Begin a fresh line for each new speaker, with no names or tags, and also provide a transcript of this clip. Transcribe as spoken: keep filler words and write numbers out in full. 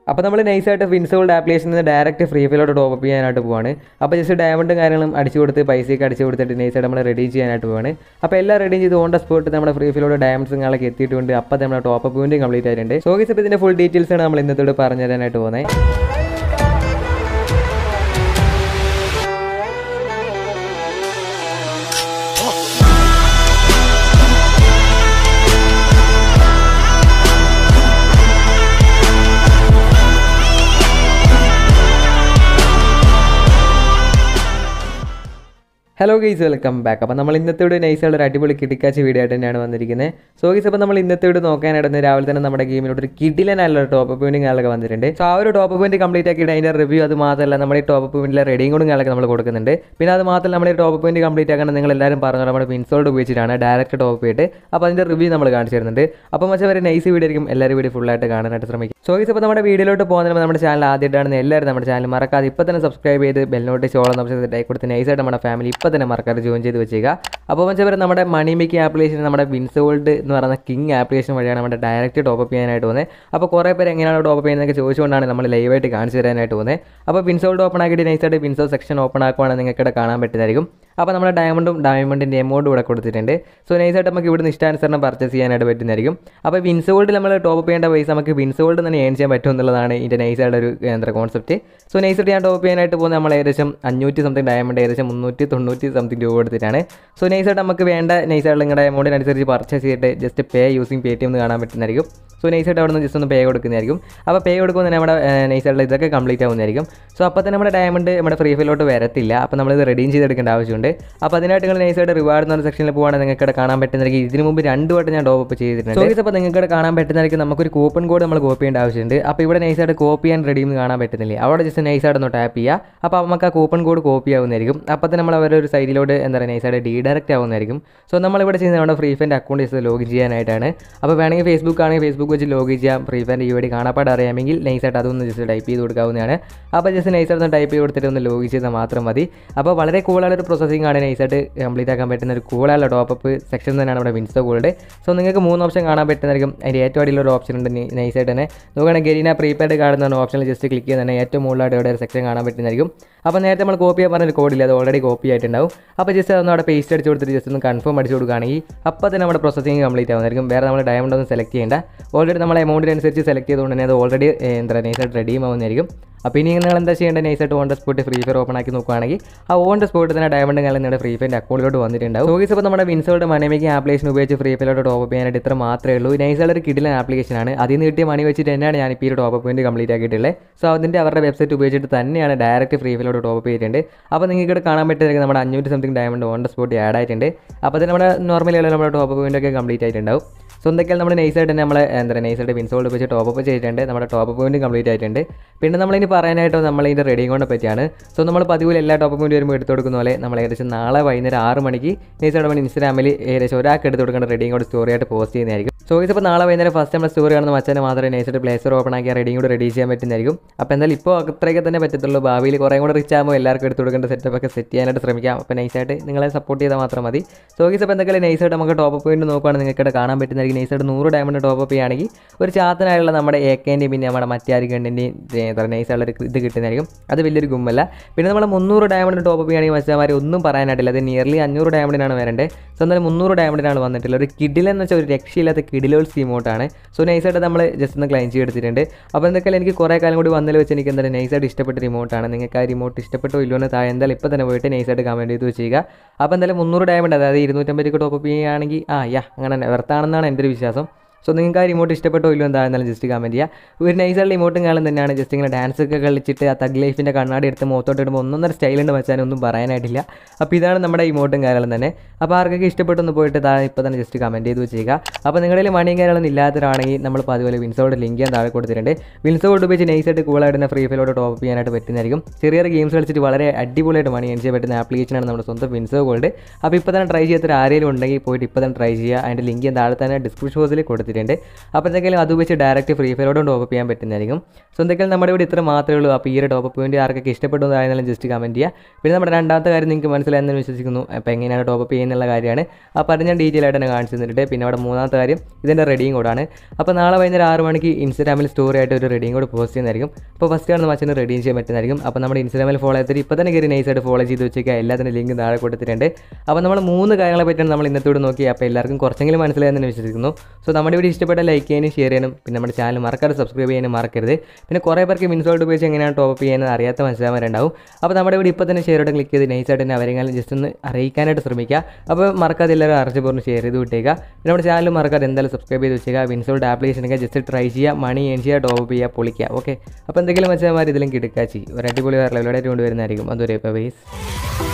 അപ്പോൾ നമ്മൾ നൈസായിട്ട് ഫിൻസോൾഡ് ആപ്ലിക്കേഷനിൽ നിന്ന് ഡയറക്റ്റ് ഫ്രീ ഫയറിലോട്ട് ടോപ്പ് ചെയ്യാനായിട്ട് പോവാണ്. അപ്പോൾ ജസ്റ്റ് ഡയമണ്ടും കാര്യങ്ങളും അടിച്ചു കൊടുത്ത് പൈസയൊക്കെ അടിച്ചു കൊടുത്തിട്ട് നൈസായിട്ട് നമ്മൾ റെഡി ചെയ്യാനായിട്ട് പോവാണ്. അപ്പോൾ എല്ലാം റെഡി ചെയ്ത് ഓൺ ദ സ്പോട്ട് നമ്മുടെ ഫ്രീ ഫയറിലോട്ട് ഡയമണ്ട്സും കാര്യങ്ങളൊക്കെ എത്തിയിട്ടുണ്ട്. അപ്പോൾ നമ്മുടെ ടോപ്പ് പോയിന്റും കംപ്ലീറ്റ് ആയിട്ടുണ്ട്. സോ ഗയ്സ്, ഇപ്പോൾ ഇതിൻ്റെ ഫുൾ ഡീറ്റെയിൽസ് ആണ് നമ്മൾ ഇന്നത്തോട് പറഞ്ഞു തരാനായിട്ട് പോകുന്നത്. Hello guys, welcome back. അപ്പോൾ നമ്മൾ ഇന്നത്തെ വീഡിയോ നൈസായിട്ട് ഒരു അടിപൊളി കിടിക്കാച്ച വീഡിയോ ആയിട്ട് തന്നെയാണ് വന്നിരിക്കുന്നത്. സോ ഗൈസ്, അപ്പോൾ നമ്മൾ ഇന്നത്തെ വീഡിയോ നോക്കാനായിട്ട് രാവിലെ തന്നെ നമ്മുടെ ഗെയിമിലോട്ട് ഒരു കിടിലനായുള്ള ടോപ്പ് പോയിന്റും കാര്യങ്ങളൊക്കെ വന്നിട്ടുണ്ട്. സോ ആ ഒരു ടോപ്പ് പോയിന്റ് കംപ്ലീറ്റ് ആക്കിയിട്ട് അതിൻ്റെ റിവ്യൂ അത് മാത്രമല്ല നമ്മുടെ ഈ ടോപ്പ് പോയിന്റിലെ റെഡിയും കൂടെ കാര്യങ്ങളൊക്കെ നമ്മൾ കൊടുക്കുന്നുണ്ട്. പിന്നെ അത് മാത്രമല്ല നമ്മുടെ ഈ ടോപ്പ് പോയിന്റ് കംപ്ലീറ്റ് ആക്കാൻ നിങ്ങൾ എല്ലാവരും പറഞ്ഞു നമ്മുടെ ഇൻസോൾഡ് ഉപയോഗിച്ചിട്ടാണ് ഡയറക്റ്റ് ടോപ്പ് പോയിട്ട്. അപ്പോൾ അതിൻ്റെ റിവ്യൂ നമ്മൾ കാണിച്ചു തരുന്നുണ്ട്. അപ്പോൾ മറ്റേ വരെ നൈസ് വീഡിയോ ആയിരിക്കും, എല്ലാവരും വീഡിയോ ഫുള്ളായിട്ട് കാണാനായിട്ട് ശ്രമിക്കും. സോ ഗൈസ്, അപ്പോൾ നമ്മുടെ വീഡിയോയിലോട്ട് പോകുന്നതിന് നമ്മുടെ ചാനൽ ആദ്യമായിട്ടാണ് എല്ലാവരും നമ്മുടെ ചാനൽ മറക്കാതെ ഇപ്പോൾ തന്നെ സബ്സ്ക്രൈബ് ചെയ്ത് bell notification on option set കൊടുത്ത് നൈസായിട്ട് നമ്മുടെ ഫാമിലി ഇപ്പോൾ തന്നെ മറക്കാതെ ജോയിൻ ചെയ്ത് വെച്ചേക്കുക. അപ്പോൾ വെച്ചാൽ നമ്മുടെ മണി മേക്കിംഗ് ആപ്ലിക്കേഷൻ നമ്മുടെ വിൻസോൾഡ് എന്ന് പറയുന്ന കിങ് ആപ്ലിക്കേഷൻ വഴിയാണ് നമ്മുടെ ഡയറക്റ്റ് ടോപ്പ് ചെയ്യാനായിട്ട് പോകുന്നത്. അപ്പോൾ കുറേ പേര് എങ്ങനെയാണ് ടോപ്പ് ചെയ്യുന്നതൊക്കെ ചോദിച്ചുകൊണ്ടാണ് നമ്മൾ ലൈവായിട്ട് കാണിച്ചു തരാനായിട്ട് പോകുന്നത്. അപ്പോൾ വിൻസോൾഡ് ഓപ്പൺ ആക്കിയിട്ട് നൈസായിട്ട് വിൻസോൾ സെക്ഷൻ ഓപ്പൺ ആക്കുവാണെങ്കിൽ നിങ്ങൾക്ക് ഇവിടെ കാണാൻ പറ്റുന്നതായിരിക്കും. അപ്പോൾ നമ്മുടെ ഡയമണ്ടും ഡയമണ്ടിൻ്റെ എമൗണ്ടും ഇവിടെ കൊടുത്തിട്ടുണ്ട്. സോ നൈസായിട്ട് നമുക്ക് ഇവിടുന്ന് ഇഷ്ടാനുസരണം പർച്ചേസ് ചെയ്യാനായിട്ട് പറ്റുന്നതായിരിക്കും. അപ്പോൾ വിൻസോൾഡ് നമ്മൾ ടോപ്പ് ചെയ്യേണ്ട പൈസ നമുക്ക് വിൻസോൾഡ് തന്നെ ഏൺ ചെയ്യാൻ പറ്റും എന്നുള്ളതാണ് ഇതിൻ്റെ നൈസായിട്ട് ഒരു എന്താ കോൺസെപ്റ്റ്. സോ നൈസായിട്ട് ഞാൻ ടോപ്പ് ചെയ്യാനായിട്ട് പോകുന്നത് നമ്മൾ ഏകദേശം അഞ്ഞൂറ്റി സംതിങ് ഡയമണ്ട് ഏകദേശം മുന്നൂറ്റി തൊണ്ണൂറ്റി സംതിങ് രൂപ കൊടുത്തിട്ടാണ്. സോ നൈസായിട്ട് നമുക്ക് വേണ്ട നൈസായിട്ട് നിങ്ങളുടെ എമൗണ്ടിനനുസരിച്ച് പർച്ചേസ് ചെയ്തിട്ട് just pay using Paytm എന്ന് കാണാൻ പറ്റുന്നതായിരിക്കും. സോ നൈസായിട്ട് അവിടെ നിന്ന് ജസ്റ്റ് ഒന്ന് പേ കൊടുക്കുന്നതായിരിക്കും. അപ്പോൾ പേ കൊടുക്കുമ്പോൾ തന്നെ നമ്മുടെ നൈസായിട്ടുള്ള ഇതൊക്കെ കംപ്ലീറ്റ് ആവുന്നതായിരിക്കും. സോ അപ്പോൾ തന്നെ നമ്മുടെ ഡയമണ്ട് നമ്മുടെ ഫ്രീ ഫയറിലോട്ട് വരത്തില്ല. അപ്പോൾ നമ്മളിത് റെഡീം ചെയ്തെടുക്കേണ്ട ആവശ്യമുണ്ട്. അപ്പോൾ അതിനായിട്ട് നിങ്ങൾ നൈസായിട്ട് റിവാർഡ് എന്ന സെക്ഷനിൽ പോകുകയാണെങ്കിൽ നിങ്ങൾക്ക് ഇവിടെ കാണാൻ പറ്റുന്നതായിരിക്കും. ഇതിന് മുമ്പ് രണ്ട് വട്ടം ഞാൻ ടോപ്പ് അപ്പ് ചെയ്തിട്ടുണ്ട്. സോ അപ്പോൾ നിങ്ങൾക്ക് ഇവിടെ കാണാൻ പറ്റുന്നതായിരിക്കും നമുക്കൊരു കൂപ്പൺ കോഡ് നമ്മൾ കോപ്പി ചെയ്യേണ്ട ആവശ്യമുണ്ട്. അപ്പോൾ ഇവിടെ നൈസായിട്ട് കോപ്പി ആൻഡ് റെഡീം എന്ന് കാണാൻ പറ്റുന്നില്ല. അവിടെ ജസ്റ്റ് നൈസായിട്ട് ഒന്ന് ടാപ്പ് ചെയ്യുക. അപ്പോൾ നമുക്ക് ആ കൂപ്പൺ കോഡ് കോപ്പി ആവുന്നതായിരിക്കും. അപ്പോൾ തന്നെ നമ്മൾ അവരൊരു സൈഡിലോട്ട് എന്താ പറയുക നൈസായിട്ട് ഡീഡയറക്റ്റ് ആവുന്നതായിരിക്കും. സോ നമ്മളിവിടെ ചെയ്യുന്നത് നമ്മുടെ ഫ്രീ ഫയറിൻ്റെ അക്കൗണ്ട് ജസ്റ്റ് ലോഗിൻ ചെയ്യാനായിട്ടാണ്. അപ്പോൾ വേണമെങ്കിൽ ഫേസ്ബുക്ക് ആണെങ്കിൽ ഫേസ്ബുക്ക് വെച്ച് ലോഗിൻ ചെയ്യാം. ഫ്രീ ഫയറിൻ്റെ യു ഐ ഡി കാണാപ്പാട് അറിയാമെങ്കിൽ നൈസായിട്ട് അതൊന്ന് ജസ്റ്റ് ടൈപ്പ് ചെയ്ത് കൊടുക്കാവുന്നതാണ്. അപ്പോൾ ജസ്റ്റ് നൈസായിട്ട് ഒന്ന് ടൈപ്പ് ചെയ്ത് കൊടുത്തിട്ട് ഒന്ന് ലോഗിൻ ചെയ്താൽ മാത്രം മതി. അപ്പോൾ വളരെ കൂളായ ഒരു പ്രോസസ്സിംഗ് ആണ് നൈസായിട്ട് കംപ്ലീറ്റ് ആക്കാൻ പറ്റുന്ന ഒരു കൂളായുള്ള ടോപ്പ് സെക്ഷൻ തന്നെയാണ് നമ്മുടെ വിൻസോ ഗോൾഡ്. സോ നിങ്ങൾക്ക് മൂന്ന് ഓപ്ഷൻ കാണാൻ പറ്റുന്നതായിരിക്കും. അതിൻ്റെ ഏറ്റവും അടിയിലൊരു ഓപ്ഷൻ ഉണ്ട് നൈസായിട്ട് തന്നെ നോക്കുകയാണെങ്കിൽ ഗരീന പ്രീപെയ്ഡ് കാണുന്ന ഓപ്ഷനിൽ ജസ്റ്റ് ക്ലിക്ക് ചെയ്ത് തന്നെ ഏറ്റവും മുകളിലായിട്ട് ഇവിടെ ഒരു സെക്ഷൻ കാണാൻ പറ്റുന്നതായിരിക്കും. അപ്പോൾ നേരത്തെ നമ്മൾ കോപ്പി ചെയ്യാൻ പറഞ്ഞൊരു കോഡില്ല, അത് ഓൾറെഡി കോപ്പി ആയിട്ടുണ്ടാവും. അപ്പോൾ ജസ്റ്റ് അതൊന്ന് അവിടെ പേസ്റ്റ് അടിച്ച് കൊടുത്തിട്ട് ജസ്റ്റ് ഒന്ന് കൺഫേം അടിച്ച് കൊടുക്കുകയാണെങ്കിൽ അപ്പോൾ തന്നെ നമ്മുടെ പ്രോസസ്സിംഗ് കംപ്ലീറ്റ് ആവുന്നതായിരിക്കും. വേറെ നമ്മൾ ഡയമണ്ട് ഒന്നും സെലക്ട് ചെയ്യേണ്ട. ഓൾറെഡി നമ്മൾ എമൗണ്ടിനനുസരിച്ച് സെലക്ട് ചെയ്തുകൊണ്ട് തന്നെ അത് ഓൾറെഡി എന്താ നൈസായിട്ട് റെഡീം ആവുന്നതായിരിക്കും. അപ്പോൾ ഇനി നിങ്ങൾ എന്താ ചെയ്യേണ്ടത് നൈസായിട്ട് on the spot free fire open ആക്കി നോക്കുകയാണെങ്കിൽ ആ ഓൺ ദ സ്പോട്ട് തന്നെ ഡയമണ്ട് കാലം നിങ്ങളുടെ ഫ്രീ ഫയറിൻ്റെ അക്കൗണ്ടിലോട്ട് വന്നിട്ടുണ്ടാവും. സോ ഗയ്സ്, അപ്പോൾ നമ്മുടെ വിൻസോൾഡ് മണി മേക്കിംഗ് ആപ്ലിക്കേഷൻ ഉപയോഗിച്ച് ഫ്രീ ഫയറിലോട്ട് ടോപ്പ് ചെയ്യാനായിട്ട് ഇത്ര മാത്രമേ ഉള്ളൂ. നൈസായിട്ട് ഒരു കിടിലൻ ആപ്ലിക്കേഷനാണ്. അതിൽ നിന്ന് കിട്ടിയ മണി വെച്ചിട്ട് തന്നെയാണ് ഞാൻ ഇപ്പോൾ ഈ ടോപ്പ് പോയിന്റ് കംപ്ലീറ്റ് ആക്കിയിട്ടുള്ളത്. സോ അതിൻ്റെ അവരുടെ വെബ്സൈറ്റ് ഉപയോഗിച്ചിട്ട് തന്നെയാണ് ഡയറക്റ്റ് ഫ്രീ ഫയറിലോട്ട് ടോപ്പ് ചെയ്തിട്ടുണ്ട്. അപ്പോൾ നിങ്ങൾക്ക് ഇവിടെ കാണാൻ പറ്റുന്നതായിരിക്കും നമ്മുടെ അഞ്ഞൂറ്റി something diamond on the spot add ആയിട്ടുണ്ട്. അപ്പോൾ തന്നെ നമ്മുടെ നോർമലി നമ്മുടെ ടോപ്പ് പോയിന്റ് ഒക്കെ കംപ്ലീറ്റ് ആയിട്ടുണ്ടാവും. സോ എന്തൊക്കെയാണ് നമ്മുടെ നൈസായിട്ട് തന്നെ നമ്മൾ എന്താ പറയുക നൈസായിട്ട് വിൻസോൾഡ് വെച്ച് ടോപ്പ് അപ്പ് ചെയ്തിട്ടുണ്ട്. നമ്മുടെ ടോപ്പ് പോയിന്റ് കംപ്ലീറ്റ് ആയിട്ടുണ്ട്. പിന്നെ നമ്മളിനി പറയാനായിട്ട് നമ്മൾ ഇതിൻ്റെ റെഡിയും കൊണ്ട് പറ്റിയാണ്. സോ നമ്മൾ പതിവ് എല്ലാ ടോപ്പ് പോയിന്റ് വരുമ്പോൾ എടുത്ത് കൊടുക്കുന്ന പോലെ നമ്മൾ ഏകദേശം നാളെ വൈകുന്നേരം ആറ് മണിക്ക് നൈസായിട്ട് നമ്മൾ ഇൻസ്റ്റാഗ്രാമിൽ ഏകദേശം ഒരാൾക്ക് എടുത്ത് കൊടുക്കേണ്ട റെഡിയും കൂടെ സ്റ്റോറി ആയിട്ട് പോസ്റ്റ് ചെയ്യുന്നതായിരിക്കും. സോ ഇതിപ്പോൾ നാളെ വൈകുന്നേരം ഫസ്റ്റ് നമ്മൾ സ്റ്റോറി കാണുന്ന മച്ചാനെ മാത്രമേ നൈസായിട്ട് പ്ലേ സ്റ്റോർ ഓപ്പൺ ആക്കി റെഡിയും കൂടെ റെഡി ചെയ്യാൻ പറ്റുന്നതായിരിക്കും. അപ്പോൾ എന്തായാലും ഇപ്പോൾ അത്രയൊക്കെ തന്നെ പറ്റത്തുള്ളൂ. ഭാവിയിൽ കുറേ കൂടെ റിച്ച് ആകുമ്പോൾ എല്ലാവർക്കും എടുത്ത് കൊടുക്കേണ്ട സെറ്റപ്പ് ഒക്കെ സെറ്റ് ചെയ്യാനായിട്ട് ശ്രമിക്കാം. അപ്പോൾ നൈസായിട്ട് നിങ്ങളെ സപ്പോർട്ട് ചെയ്താൽ മാത്രം മതി. സോ ഗയ്സ്, അപ്പോൾ എന്തൊക്കെയാണ് നൈസായിട്ട് നമുക്ക് ടോപ്പ് പോയിന്റ് നോക്കുകയാണെങ്കിൽ നിങ്ങൾക്ക് ഇവിടെ കാണാൻ പറ്റുന്നതായിരിക്കും. നൈസായിട്ട് നൂറ് ഡയമണ്ട് ടോപ്പ് അപ്പ് ചെയ്യുകയാണെങ്കിൽ ഒരു ചാത്തനായുള്ള നമ്മുടെ എ കെൻ്റെയും പിന്നെ നമ്മുടെ മറ്റാരി ഗണ്ണിൻ്റെയും എന്താ പറയുക നൈസായുള്ള ഇത് കിട്ടുന്നതായിരിക്കും. അത് വലിയൊരു ഗുമ്മല്ല. പിന്നെ നമ്മൾ മുന്നൂറ് ഡയമണ്ട് ടോപ്പ് അപ്പ് ചെയ്യുകയാണെങ്കിൽ മച്ചാമാർ ഒന്നും പറയാനായിട്ടില്ല. അത് നിയർലി അഞ്ഞൂറ് ഡയമണ്ടിനാണ് വരേണ്ടത്. സോ എന്നാലും മുന്നൂറ് ഡയമണ്ടിനാണ് വന്നിട്ടുള്ളത്. ഒരു കിഡിലെന്ന് വെച്ചാൽ ഒരു രക്ഷയില്ലാത്ത കിഡിലോൾ സ്കീമോട്ടാണ്. സോ നൈസായിട്ട് നമ്മൾ ജസ്റ്റ് ഒന്ന് ക്ലൈം ചെയ്തെടുത്തിട്ടുണ്ട്. അപ്പോൾ എന്തൊക്കെയാണ് എനിക്ക് കുറേ കാലം കൂടി വന്നതിൽ വെച്ച് എനിക്ക് എന്തായാലും നൈസായിട്ട് ഇഷ്ടപ്പെട്ട റിമോട്ടാണ്. നിങ്ങൾക്ക് ആ റിമോട്ട് ഇഷ്ടപ്പെട്ടോ ഇല്ലോ എന്ന് താഴെ എന്തായാലും ഇപ്പോൾ തന്നെ പോയിട്ട് നൈസായിട്ട് കമൻറ്റ് ചെയ്ത് വെച്ചേക്കുക. അപ്പോൾ എന്തായാലും മുന്നൂറ് ഡയമണ്ട് അതായത് ഇരുന്നൂറ്റമ്പത് ടോപ്പ് അപ്പ് ചെയ്യുകയാണെങ്കിൽ ആ യാ അങ്ങനെ വെർത്താണെന്നാണ് എൻ്റെ ഒരു വിശ്വാസം. സോ നിങ്ങൾക്ക് ആ റിമോട്ട് ഇഷ്ടപ്പെട്ടോ ഇല്ലോ എന്താണെന്നാലും ജസ്റ്റ് കമൻറ്റ് ചെയ്യുക. ഒരു നൈസായിട്ട് റിമോട്ടും കാലം തന്നെയാണ്. ജസ്റ്റ് ഇങ്ങനെ ഡാൻസ് ഒക്കെ കളിച്ചിട്ട് ആ തഗ് ലൈഫിൻ്റെ കണ്ണാടി എടുത്ത് മുഖത്തോട്ട് ഇടുമ്പോൾ ഒന്നൊന്നര സ്റ്റൈലുണ്ട് വെച്ചാൽ ഒന്നും പറയാനായിട്ടില്ല. അപ്പോൾ ഇതാണ് നമ്മുടെ ഇമോട്ടും കാര്യങ്ങളും തന്നെ. അപ്പോൾ ആർക്കൊക്കെ ഇഷ്ടപ്പെട്ടൊന്ന് പോയിട്ട് താഴെ ഇപ്പോൾ തന്നെ ജസ്റ്റ് കമൻറ്റ് ചെയ്ത് വെച്ചേക്കുക. അപ്പോൾ നിങ്ങളുടെ മണിയും കാര്യങ്ങളൊന്നും ഇല്ലാത്തവരാണെങ്കിൽ നമ്മൾ അതുപോലെ വിൻസോയുടെ ലിങ്ക് ഞാൻ താഴെ കൊടുത്തിട്ടുണ്ട്. വിൻസോഡ് ഉപയോഗിച്ച് നൈസായിട്ട് കൂളായിട്ട് ഫ്രീ ഫയറിലോട്ട് ടോപ്പ് ചെയ്യാനായിട്ട് പറ്റുന്നതായിരിക്കും. ചെറിയ ചെറിയ ഗെയിംസ് കളിച്ചിട്ട് വളരെ അടിപൊളിയായിട്ട് മണി ഏൺ ചെയ്യാൻ പറ്റുന്ന ആപ്ലിക്കേഷനാണ് നമ്മുടെ സ്വന്തം വിൻസോ ഗോൾഡ്. അപ്പോൾ ഇപ്പോൾ തന്നെ ട്രൈ ചെയ്യാത്ത ആരെങ്കിലും ഉണ്ടെങ്കിൽ പോയിട്ട് ഇപ്പോൾ തന്നെ ട്രൈ ചെയ്യുക. അതിൻ്റെ ലിങ്ക് ഞാൻ താഴെ തന്നെ ഡിസ്ക്രിപ്ഷൻ ബോക്സിൽ കൊടുത്തിട്ടുണ്ട്. വന്നിട്ടുണ്ട്. അപ്പോൾ എന്തെങ്കിലും അത് വെച്ച് ഡയറക്റ്റ് ഫ്രീ ഫയറോടും ടോപ്പ് ചെയ്യാൻ പറ്റുന്നതായിരിക്കും. സോ എന്തെങ്കിലും നമ്മുടെ ഇവിടെ ഇത്ര മാത്രമേ ഉള്ളൂ. അപ്പോൾ ഈ ഒരു ടോപ്പ് പോയിന്റ് ആർക്കൊക്കെ ഇഷ്ടപ്പെട്ടു എന്നാലും ജസ്റ്റ് കമൻറ്റ് ചെയ്യുക. പിന്നെ നമ്മുടെ രണ്ടാമത്തെ കാര്യം നിങ്ങൾക്ക് മനസ്സിലായെന്ന് വിശ്വസിക്കുന്നു. അപ്പോൾ എങ്ങനെയാണ് ടോപ്പ് ചെയ്യുന്നുള്ള കാര്യമാണ്. അപ്പോൾ അത് ഞാൻ ഡീറ്റെയിൽ ആയിട്ട് തന്നെ കാണിച്ചു തന്നിട്ട്. പിന്നെ അവിടെ മൂന്നാമത്തെ കാര്യം ഇതിൻ്റെ റെഡിയും കോഡാണ്. അപ്പോൾ നാളെ വൈകുന്നേരം ആറ് മണിക്ക് ഇൻസ്റ്റാഗ്രാമിൽ സ്റ്റോറി ആയിട്ട് ഒരു റെഡിയും കോഡ് പോസ്റ്റ് ചെയ്യുന്നതായിരിക്കും. അപ്പോൾ ഫസ്റ്റ് ആണ് മച്ചന് റെഡീം ചെയ്യാൻ പറ്റുന്നതായിരിക്കും. അപ്പോൾ നമ്മുടെ ഇൻസ്റ്റാഗ്രാമിൽ ഫോളോ ചെയ്തിട്ട് ഇപ്പോൾ തന്നെ കയറി നൈസായിട്ട് ഫോളോ ചെയ്ത് വെച്ചേക്കുക. എല്ലാത്തിൻ്റെ ലിങ്ക് താഴെ കൊടുത്തിട്ടുണ്ട്. അപ്പോൾ നമ്മൾ മൂന്ന് കാര്യങ്ങളെ പറ്റിയാണ് നമ്മൾ ഇന്നത്തോട് നോക്കി. അപ്പോൾ എല്ലാവർക്കും കുറച്ചെങ്കിലും മനസ്സിലായെന്ന് വിശ്വസിക്കുന്നു. സോ നമ്മുടെ വീഡിയോ ഇഷ്ടപ്പെട്ട ലൈക്ക് ചെയ്യാനും ഷെയർ ചെയ്യാനും പിന്നെ നമ്മുടെ ചാനൽ മറക്കാതെ സബ്സ്ക്രൈബ് ചെയ്യാനും മറക്കരുത്. പിന്നെ കുറേ പേർക്ക് ഇൻസോൾട്ട് ഉപയോഗിച്ച് എങ്ങനെയാണ് ടോപ്പ് ചെയ്യാൻ അറിയാത്ത മനസ്സിലാവാറുണ്ടാവും. അപ്പോൾ നമ്മുടെ വീഡിയോ ഇപ്പോൾ തന്നെ ഷെയർ ചെയ്ത് ക്ലിക്ക് ചെയ്ത് നൈസായിട്ട് തന്നെ അവരെങ്കിലും ജസ്റ്റ് ഒന്ന് അറിയിക്കാനായിട്ട് ശ്രമിക്കുക. അപ്പോൾ മറക്കാതെ എല്ലാവരും അറിച്ച് പറഞ്ഞ് ഷെയർ ചെയ്ത് വിട്ടേക്കുക. പിന്നെ നമ്മുടെ ചാനൽ മറക്കാതെ എന്തായാലും സബ്സ്ക്രൈബ് ചെയ്ത് വെച്ചേക്കുക. ഇൻസോൾട്ട് ആപ്ലിക്കേഷനൊക്കെ ജസ്റ്റ് ട്രൈ ചെയ്യുക, മണി ഏൺ ചെയ്യുക, ടോപ്പ് ചെയ്യുക, പൊളിക്കുക. ഓക്കെ, അപ്പോൾ എന്തെങ്കിലും വെച്ചാൽ ഇതിലും കിടക്കാച്ചി ഒരു അടിപൊളി വേറെ ലെവലോടെ കൊണ്ടുവരുന്നതായിരിക്കും. അതൊരു ബൈസ്.